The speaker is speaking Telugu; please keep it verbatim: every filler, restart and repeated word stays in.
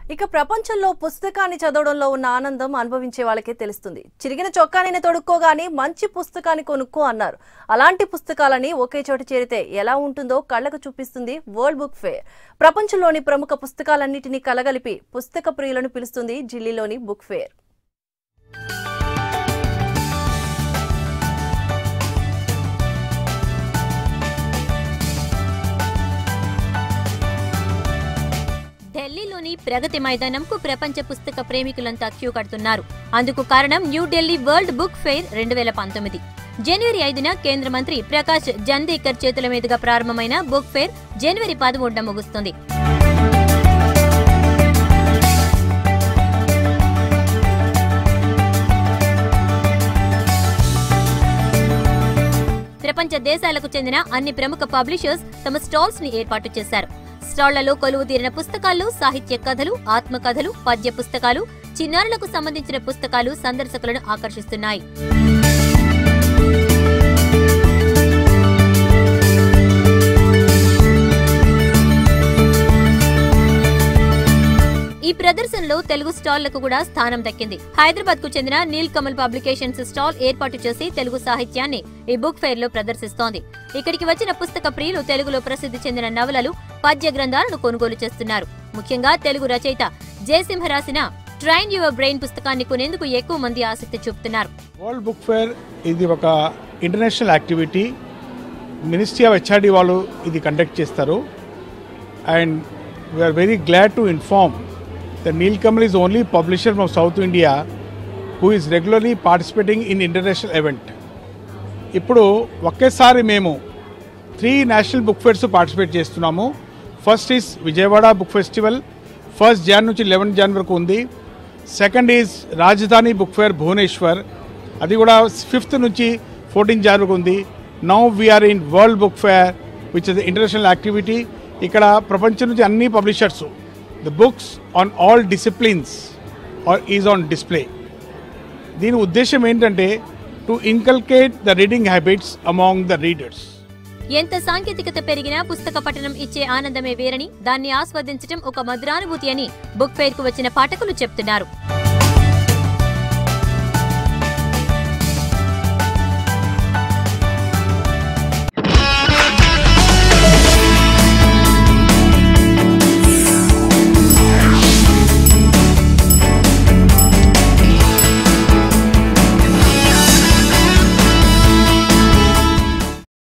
ఇక ప్రపంచంలో పుస్తకాన్ని చదవడంలో ఉన్న ఆనందం అనుభవించే వాళ్ళకే తెలుస్తుంది. చిరిగిన చొక్కాని తొడుక్కోగానే మంచి పుస్తకాన్ని కొనుక్కో అన్నారు. అలాంటి పుస్తకాలని ఒకే చోట చేరితే ఎలా ఉంటుందో కళ్ళకు చూపిస్తుంది వరల్డ్ బుక్ ఫేర్. ప్రపంచంలోని ప్రముఖ పుస్తకాలన్నిటినీ కలగలిపి పుస్తక ప్రియులను పిలుస్తుంది ఢిల్లీలోని బుక్ ఫేర్. ఢిల్లీలోని ప్రగతి మైదానంకు ప్రపంచ పుస్తక ప్రేమికులంతా క్యూ కడుతున్నారు. అందుకు కారణం న్యూఢిల్లీ వరల్డ్ బుక్ ఫెయిర్ రెండు వేల పంతొమ్మిది. జనవరి ఐదున కేంద్ర మంత్రి ప్రకాష్ జందేకర్ చేతుల మీదుగా ప్రారంభమైన బుక్ ఫెయిర్ జనవరి పదమూడున ముగుస్తుంది. ప్రపంచ దేశాలకు చెందిన అన్ని ప్రముఖ పబ్లిషర్స్ తమ స్టాల్స్ ని ఏర్పాటు చేశారు. స్టాళ్లలో కొలువు తీరిన పుస్తకాల్లో సాహిత్య కథలు, ఆత్మకథలు, పద్య పుస్తకాలు, చిన్నారులకు సంబంధించిన పుస్తకాలు సందర్శకులను ఆకర్షిస్తున్నాయి. ఈ ప్రదర్శనలో తెలుగు స్టాళ్లకు కూడా స్థానం దక్కింది. హైదరాబాద్ కు చెందిన నీల్ కమల్ పబ్లికేషన్స్ స్టాల్ ఏర్పాటు చేసి తెలుగు సాహిత్యాన్ని ఈ బుక్ ఫెయిర్ లో ప్రదర్శిస్తోంది. ఇక్కడికి వచ్చిన పుస్తక ప్రియులు తెలుగులో ప్రసిద్ధి చెందిన నవలలు, పద్య గ్రంథాలను కొనుగోలు చేస్తున్నారు. ముఖ్యంగా తెలుగు రచయిత జయసింహ రాసిన ట్రైన్ యువర్ బ్రెయిన్ పుస్తకాన్ని కొనేందుకు ఎక్కువ మంది ఆసక్తి చూపుతున్నారు. వరల్డ్ బుక్ ఫెయిర్ ఇది ఒక international activity. Ministry of HRD వాళ్ళు ఇది కండక్ట్ చేస్తారు. And we are very glad to inform that Neel Kamal is only publisher from South India who is regularly participating in international event. ఇప్పుడు ఒకేసారి మేము three national book fairs participate చేస్తున్నాము. First is Vijayawada book festival, first Jan నుంచి లెవెన్ జాన్ వరకు ఉంది. Second is Rajdhani book fair Bhubaneswar, అది కూడా ఫిఫ్త్ నుంచి ఫోర్టీన్ జాన్ వరకు ఉంది. Now we are in world book fair which is international activity. ఇక్కడ ప్రపంచం నుంచి అన్ని publishers the books on all disciplines or is on display. దీని ఉద్దేశం ఏంటంటే to inculcate the reading habits among the readers. ఎంత సాంకేతికత పెరిగినా పుస్తక పఠనం ఇచ్చే ఆనందమే వేరని, దాన్ని ఆస్వాదించడం ఒక మధురానుభూతి అని బుక్ ఫెయిర్ కు వచ్చిన పాఠకులు చెప్తున్నారు.